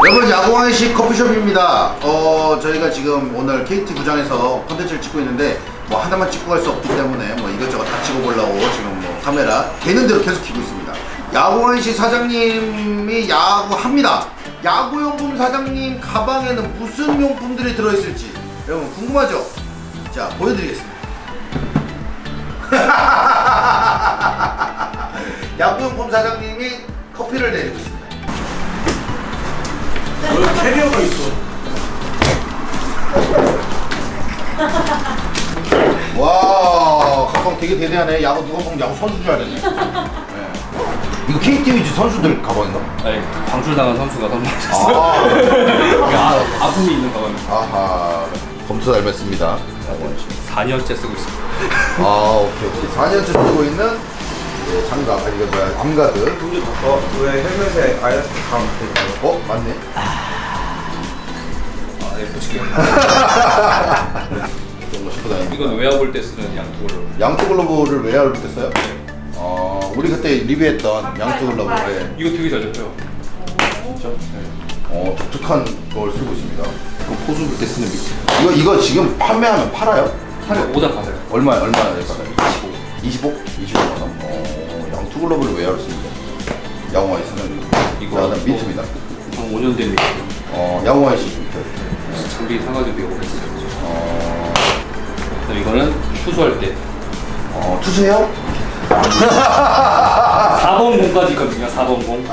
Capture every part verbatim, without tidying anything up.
여러분, 야구왕식 커피숍입니다. 어 저희가 지금 오늘 케이티 구장에서 콘텐츠를 찍고 있는데 뭐 하나만 찍고 갈 수 없기 때문에 뭐 이것저것 다 찍어보려고 지금 뭐 카메라 되는 대로 계속 켜고 있습니다. 야구왕식 사장님이 야구합니다. 야구용품 사장님 가방에는 무슨 용품들이 들어있을지 여러분 궁금하죠? 자, 보여드리겠습니다. 야구용품 사장님이 커피를 내리고 있습니다. 여기 캐리어가 있어. 와, 가방 되게 대대하네. 야구 누가 보면 야구 선수 줄 알겠네. 네. 이거 케이티 위즈 선수들 가방인가? 아니, 방출당한 선수가 선물하셨어요. 아, 아픔이 있는 가방입니다. 아하, 검수 닮았습니다. 사 년째 쓰고 있습니다. 아, 오케이, 오케이. 사 년째 쓰고 있는 예, 장갑, 아니, 이거 뭐야, 암가드. 근데 어, 왜 헬멧에 아이라스 감 될까요? 어, 맞네. 아, 네, 보실게요. 좀 멋있고 다니는. 이건 외화볼 때 쓰는 양쪽으로. 양투 글러브를 왜 할 때 써요? 어, 우리 그때 리뷰했던 양투 글러브에. 이거 되게 잘 잡혀요. 진짜? 네. 어, 독특한 걸 쓰고 있습니다. 이거 포수 볼 때 쓰는 밑에. 이거, 이거 지금 판매하면 팔아요? 팔에 오다 받아요. 얼마, 얼마나 될까요? 이십오? 이십오만 원? 어, 양투 글러브를 왜 씁니까? 야구와이 쓰는 이거 그다음 미트입니다. 한 오 년 된 미트. 어, 야구와이 씨 미트. 장비 사가지고 되게 오래됐어요. 어, 그다음 이거는 투수할 때. 어, 투수해요? 사 번 공까지 있거든요. 사 번 공.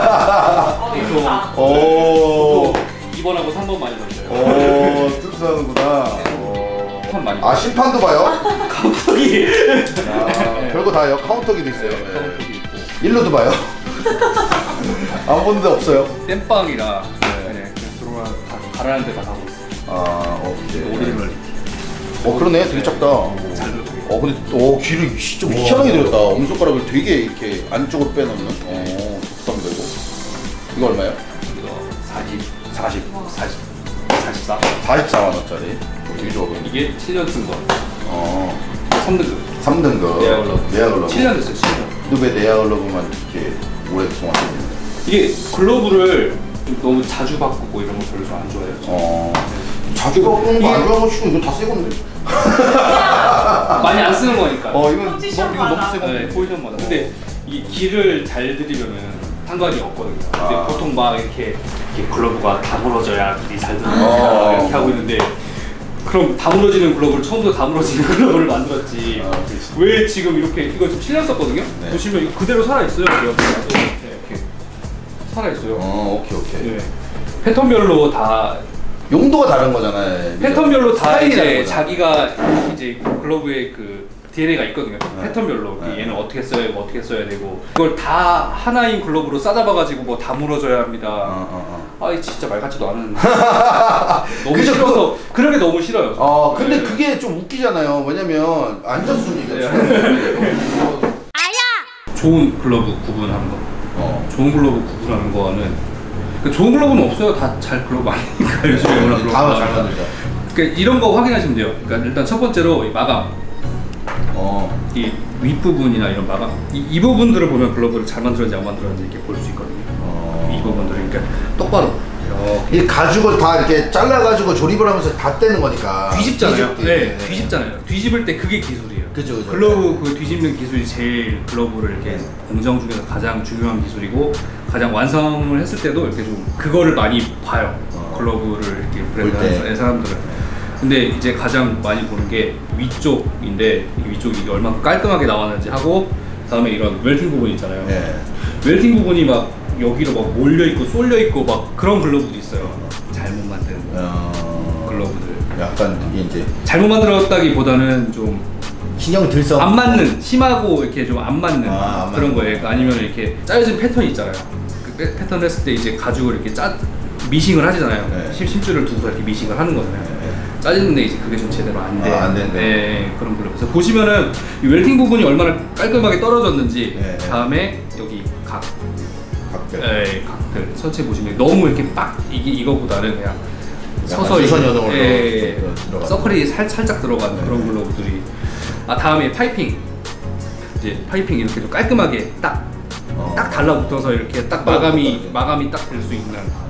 그래서 오, 이 번하고 삼 번 많이 던져요. 오, 투수하는구나. 심판 많이. 아, 심판도 봐요? 카운터기. 아, 별거 다 해요. 카운터기도 있어요. 네, 네. 카운터기 있고. 일루도 봐요? 안 보는 데 없어요? 땜빵이라 네. 그냥 들어가 다 가라는 데 다 가고 있어요. 아, 오케이. 오리지널. 어, 그러네. 되게 작다. 잘 들어요. 어, 근데 어, 귀를 씨, 좀 희한하게 들었다. 엄지손가락을 되게 이렇게 안쪽으로 빼놓는. 어, 독특합니다, 이거. 이거 얼마예요? 이거 사십, 사십. 사십, 사십사. 사십사만 원짜리. 되게 좋아 보이네. 이게 칠 년 쓴 거. 어, 삼 등급. 삼 등급. 내야 글러브. 내야 글러브. 칠 년 됐어요, 칠 년. 근데 왜 내야 글러브만 이렇게 오랫동안 쓰는데? 이게 글러브를 좀 너무 자주 바꾸고 이런 거 별로 좀 안 좋아해요. 어, 자주 바꾸는 거 안 좋아하는 거 치고 이거 다 새 건데? 많이 안 쓰는 거니까. 어, 이건 포지션 이거 너무 많아. 새 건데? 네, 포지션마다. 근데 이 길을 잘 들이려면 상관이 없거든요. 근데 아. 보통 막 이렇게, 이렇게 글러브가 다물어져야 길이 잘 들어가 어. 이렇게 하고 있는데, 그럼 다물어지는 글러브를 처음부터 다물어지는 글러브를 만들었지. 아, 그렇지. 왜 지금 이렇게 이거 지금 칠 년 썼거든요? 네. 보시면 이거 그대로 살아 있어요. 이렇게 살아 있어요. 어, 오케이, 오케이. 네. 패턴별로 다 용도가 다른 거잖아요. 패턴별로 다 스타일이 다른 이제 거잖아. 자기가 이제 글러브의 그 디엔에이가 있거든요. 네. 패턴별로 네. 얘는 어떻게 써야 되고 어떻게 써야 되고 그걸 다 하나인 글러브로 싸잡아가지고 뭐 다물어줘야 합니다. 어, 어, 어. 아, 진짜 말 같지도 않은. 너무 그죠, 싫어서 그런 게 너무 싫어요. 어, 근데 네. 그게 좀 웃기잖아요. 왜냐면 앉아서 좀 얘기해. 좋은 글러브 구분하는 거. 어. 좋은 글러브 구분하는 거는 그 좋은 글러브는 없어요. 다 잘 글러브 아니니까 요즘에 워낙 글러브 다 많아서. 잘 만들죠. 그러니까 이런 거 확인하시면 돼요. 그러니까 일단 첫 번째로 이 마감. 어. 이 윗부분이나 이런 마감 이, 이 부분들을 보면 글러브를 잘 만들었는지 안 만들었는지 이렇게 볼 수 있거든요. 어. 이 부분들을 그러니까 똑바로 이렇게 이 가죽을 다 이렇게 잘라가지고 조립을 하면서 다 떼는 거니까. 뒤집잖아요. 뒤집기. 네, 뒤집잖아요. 뒤집을 때 그게 기술이에요. 그죠, 그죠. 글러브 그 뒤집는 기술이 제일 글러브를 이렇게 공정 중에서 가장 중요한 기술이고 가장 완성을 했을 때도 이렇게 좀 그거를 많이 봐요. 어. 글러브를 이렇게 브랜드 볼 때. 하는 사람들은. 근데 이제 가장 많이 보는 게 위쪽인데 이 위쪽이 얼마나 깔끔하게 나왔는지 하고 그다음에 이런 웰팅 부분 있잖아요. 네. 웰팅 부분이 막 여기로 막 몰려 있고 쏠려 있고 막 그런 글러브도 있어요. 잘못 만든 어. 글러브들. 약간 그게 이제 잘못 만들었다기보다는 좀 신형 들성. 안 맞는, 심하고 이렇게 좀 안 맞는 아, 안 그런 맞는 거예요. 아니면 이렇게 짜여진 패턴이 있잖아요. 그 패- 패턴을 했을 때 이제 가죽을 이렇게 짜 미싱을 하잖아요. 네. 심, 심줄을 두고 이렇게 미싱을 하는 거잖아요. 네. 짜지는데 이제 그게 좀 제대로 안 돼. 아, 안 된대. 네, 그런 글러브. 그래서 보시면은 이 웰팅 부분이 얼마나 깔끔하게 떨어졌는지 네, 네. 다음에 여기 각, 각들. 네, 각들 전체 보시면 너무 이렇게 빡 이게 이거보다는 그냥 서서히 유선 연동으로 예, 들어가는. 서클이 살, 살짝 들어가는 네. 그런 글러브들이. 아, 다음에 파이핑. 이제 파이핑 이렇게 좀 깔끔하게 딱 딱 어. 달라붙어서 이렇게 딱 마감이 마감이 딱 될 수 있는 어.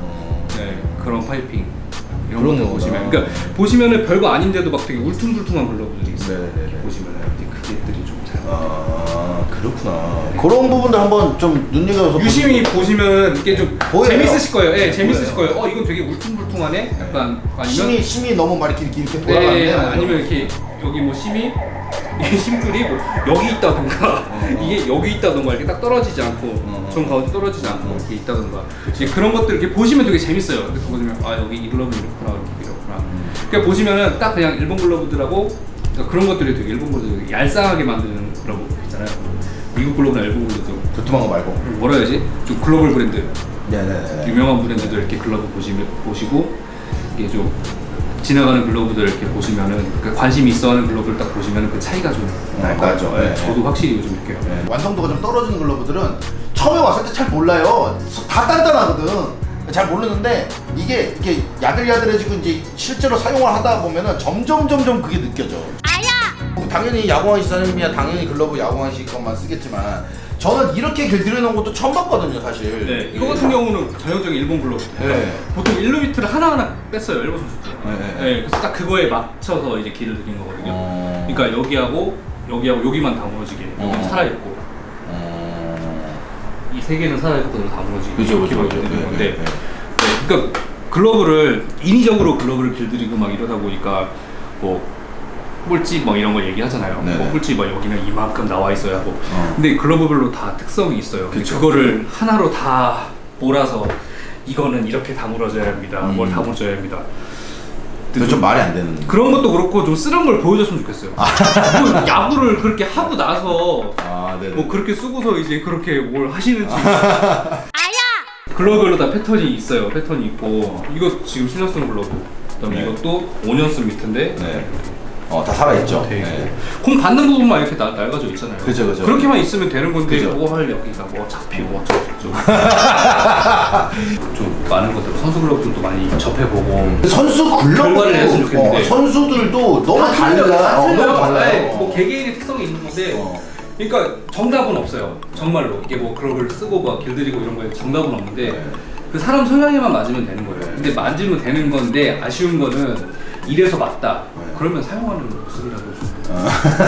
네, 그런 파이핑 이런 그런 것들 거구나. 보시면, 그러니까 보시면은 별거 아닌데도 막 되게 울퉁불퉁한 글러브들이 있어요. 네네네. 보시면은 이제 그게들이 좀 잘. 아 그렇구나. 그런 부분들 한번 좀 눈여겨서 유심히 보시면 이게 좀 보여요. 재밌으실 거예요. 예, 재밌으실 보여요. 거예요. 어, 이건 되게 울퉁불퉁하네. 약간 아니면 심이 심이 너무 막 이렇게 이렇게 네, 돌아가는데 아니면 이렇게 여기 뭐 심이 이게 심줄이 뭐 여기 있다던가 이게 여기 있다던가 이렇게 딱 떨어지지 않고 어. 전 가운데 떨어지지 않고 이렇게 있다던가 이제 그런 것들 이렇게 보시면 되게 재밌어요. 이렇게 보시면 아 여기 이 글러브 이렇구나 이렇게 이렇구나. 음. 그러니까 보시면은 딱 그냥 일본 글러브들하고 그러니까 그런 것들이 되게 일본 글러브들 되게 얄쌍하게 만드는 글러브 있잖아요. 미국 글러브나 일본 글러브도 두툼한 거 말고. 뭐라 해야지? 좀 글로벌 브랜드 네네네. 유명한 브랜드들 이렇게 글러브 보시면 보시고 이게 좀 지나가는 글러브들 이렇게 보시면은 그 관심이 있어하는 글러브를 딱 보시면은 그 차이가 좀 날 것 나죠. 같아요. 네. 저도 확실히 요즘 느껴요. 네. 완성도가 좀 떨어지는 글러브들은 처음에 왔을 때 잘 몰라요. 다 단단하거든. 잘 모르는데 이게 이렇게 야들야들해지고 이제 실제로 사용을 하다 보면은 점점 점점 그게 느껴져. 아야. 당연히 야구왕 시사님이야 당연히 글러브 야구왕 시 것만 쓰겠지만 저는 이렇게 길들여놓은 것도 처음 봤거든요, 사실. 네, 이거 같은 경우는 전형적인 일본 글러브. 네. 보통 일루미트를 하나하나 뺐어요, 일본 선수들. 네, 네. 네, 그래서 딱 그거에 맞춰서 이제 길을 들인 거거든요. 어... 그러니까 여기하고 여기하고 여기만 다 무너지게, 여기는 어. 살아있고 어... 이 세 개는 살아있고 그대로 다 무너지게 그죠, 이렇게 그죠, 그죠. 만드는 네, 건데, 네, 네. 네, 그러니까 글러브를 인위적으로 글러브를 길들이고 막 이러다 보니까 뭐 뿔집 뭐 이런 거 얘기하잖아요. 네네. 뭐 뿔집 뭐 여기는 이만큼 나와 있어야 하고. 어. 근데 글러브별로 다 특성이 있어요. 그쵸. 그거를 하나로 다 몰아서 이거는 이렇게 다물어져야 합니다. 음. 뭘 다물어져야 합니다. 그건 좀 말이 안 되는. 그런 것도 그렇고 좀 쓰는 걸 보여줬으면 좋겠어요. 뭐 야구를 그렇게 하고 나서 아, 네네. 뭐 그렇게 쓰고서 이제 그렇게 뭘 하시는지. 글러브별로 다 패턴이 있어요. 패턴이 있고 이거 지금 칠 년 쓰는 글러브. 그다음에 네. 이것도 오 년 쓴 미트인데. 네. 어, 다 살아있죠. 돼 있고. 네. 공 받는 부분만 이렇게 나, 낡아져 있잖아요. 그죠, 그죠. 그렇게만 있으면 되는 건데 그죠. 뭐 할 여기가 뭐 잡히고 어쩌고저쩌고. 좀 많은 것들 선수 글러브들도 많이 접해보고 선수 결과를 냈으면 글러브도 좋겠는데. 어, 선수들도 너무 다 달라. 틀려요. 다 어, 틀려요. 너무 달라요. 네, 뭐 개개인의 특성이 있는 건데 어. 그러니까 정답은 없어요. 정말로 이게 뭐 글러브를 쓰고 막 길들이고 이런 거에 정답은 없는데 네. 그 사람 성향에만 맞으면 되는 거예요. 근데 만지면 되는 건데 아쉬운 거는 이래서 맞다. 네. 그러면 사용하는 모습이라도 좀 어.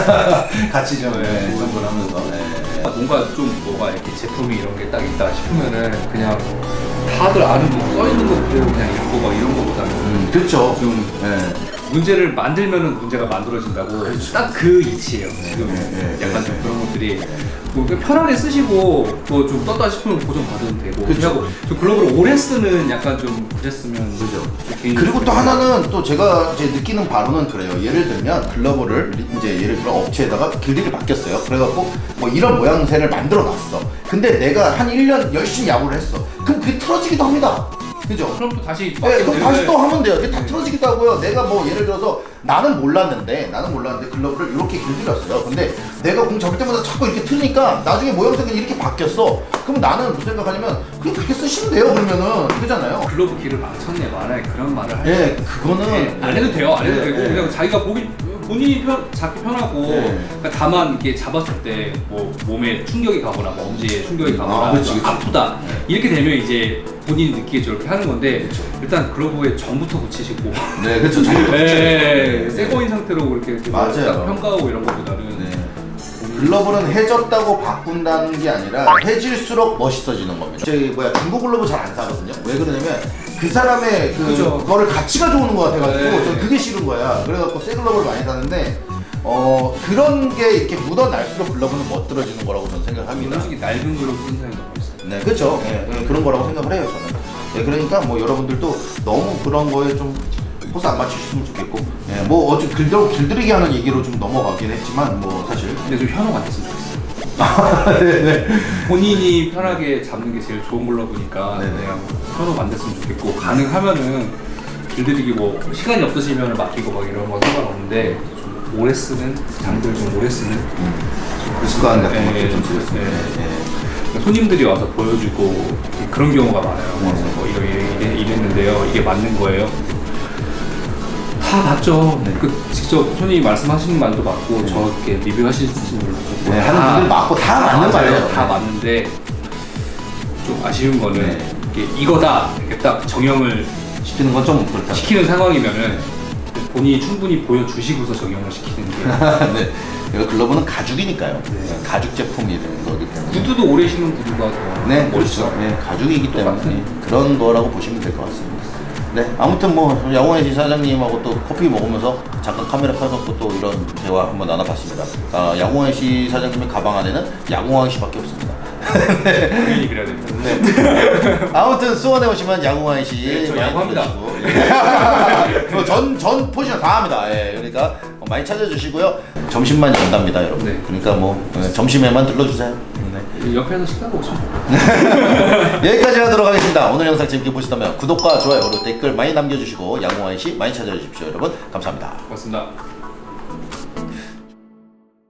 같이 좀 네. 네, 선물 하면서. 네. 뭔가 좀 뭐가 이렇게 제품이 이런 게 딱 있다 싶으면은 그냥 다들 아는 거 써있는 거 그대로 그냥 읽고 막 이런 거보다는 음, 그렇죠. 좀 네. 문제를 만들면은 문제가 만들어진다고 딱 그 이치예요. 지금 네, 네, 약간 네, 좀 네. 그런 것들이 뭐 그냥 편하게 쓰시고 뭐 좀 떴다 싶으면 고정 받으면 되고 그쵸. 하고 좀 글러브를 오래 쓰는 약간 좀 그랬으면 그죠. 개인적으로 그리고 또 하나는 또 제가 이제 느끼는 바로는 그래요. 예를 들면 글러브를 이제 예를 들어 업체에다가 길들이 바뀌었어요. 그래갖고 뭐 이런 모양새를 만들어 놨어. 근데 내가 한 일 년 열심히 야구를 했어. 그럼 그게 틀어지기도 합니다. 그죠? 그럼 또 다시 네, 그럼 바뀌면 다시 되는데 또 하면 돼요. 이게 다 틀어지기도 하고요. 내가 뭐 예를 들어서 나는 몰랐는데 나는 몰랐는데 글러브를 이렇게 길들였어요. 근데 내가 공 잡을 때마다 자꾸 이렇게 틀니까 나중에 모양새가 이렇게 바뀌었어. 그럼 나는 무슨 생각하냐면 그냥 그렇게 쓰시면 돼요. 그러면은 그잖아요. 글러브 길을 망쳤네 말해 그런 말을 할 예, 그거는 네, 안 해도 돼요, 안 해도 네, 되고 네. 그냥 자기가 보기 본인이 편, 잡기 편하고 네. 그러니까 다만 이렇게 잡았을 때 뭐 몸에 충격이 가거나 뭐 엄지에 충격이 가거나 아, 그치, 그치. 아프다 이렇게 되면 이제 본인이 느끼게 저렇게 하는 건데 그쵸. 일단 글러브에 전부터 붙이시고 네, 그렇죠. 네, 새 거인 상태로 그렇게 이렇게 뭐 맞아요. 딱 평가하고 이런 것보다는 네. 글러브는 해졌다고 바꾼다는 게 아니라 해질수록 멋있어지는 겁니다. 저기 뭐야 중고 글러브 잘 안 사거든요. 왜 그러냐면 그 사람의 그 그죠. 그거를 가치가 좋은 것 같아가지고 네. 저 그게 싫은 거야. 그래갖고 새 글러브를 많이 사는데 어 그런 게 이렇게 묻어날수록 글러브는 멋들어지는 거라고 저는 생각합니다. 솔직히 낡은 글러브 쓰는 사람이 너무 있어요. 네, 그렇죠. 네, 네, 그런 거라고 생각을 해요 저는. 네, 그러니까 뭐 여러분들도 너무 그런 거에 좀 포스 안 맞추셨으면 좋겠고, 네, 뭐 어째 길들 길들이게 하는 얘기로 좀 넘어가긴 했지만 뭐 사실. 근데 좀 현혹 안 됐으면 좋겠어요. 네네. 본인이 편하게 잡는 게 제일 좋은 글러브니까 네네. 그냥 현혹 안 됐으면 좋겠고 가능하면은 길들이기 뭐 시간이 없으시면 맡기고 막 이런 거 상관없는데 좀 오래 쓰는 장비를 좀 오래 쓰는 그 습관 같은 네, 것도 좀 네, 들었습니다. 네. 네. 손님들이 와서 보여주고 그런 경우가 많아요. 네. 그래서 뭐 이래, 이래, 이랬는데요. 이게 맞는 거예요? 다 맞죠. 네. 그 직접 손님이 말씀하시는 말도 맞고 네. 저렇게 리뷰하시는 분들도 맞고 네, 하는 분들 맞고 다 맞는 맞아요. 말이에요. 다 맞는데 좀 아쉬운 거는 네. 이게 이거다 이렇게 딱 정형을 시키는 건 좀 그렇다. 시키는 상황이면은 본인이 충분히 보여주시고서 적용을 시키는 게 네. 이거 글러브는 가죽이니까요. 네. 가죽 제품이 되는 거기 때문에. 구두도 오래 신은 구두가 더 네, 멋있어. 그렇죠. 네, 가죽이기 때문에 똑같은. 그런 거라고 보시면 될 것 같습니다. 네, 아무튼 뭐 야구왕의 시 사장님하고 또 커피 먹으면서 잠깐 카메라 켜놓고 또 이런 대화 한번 나눠봤습니다. 아, 야구왕의 시 사장님의 가방 안에는 야구왕의 시밖에 없습니다. 당연히 그래야 됩니다. 네. 아무튼 수원에 오시면 야구왕의 시 네, 저 많이 야구합니다. 들어주시고. 전, 전 포지션 다 합니다. 예, 그러니까 많이 찾아주시고요. 점심만 연답니다, 여러분. 네. 그러니까 뭐 예, 점심에만 들러주세요. 네. 옆에서 식사 먹으시면 돼요. 여기까지 하도록 하겠습니다. 오늘 영상 재밌게 보셨다면 구독과 좋아요 그리고 댓글 많이 남겨주시고 야구왕의 시 많이 찾아주십시오. 여러분 감사합니다. 고맙습니다.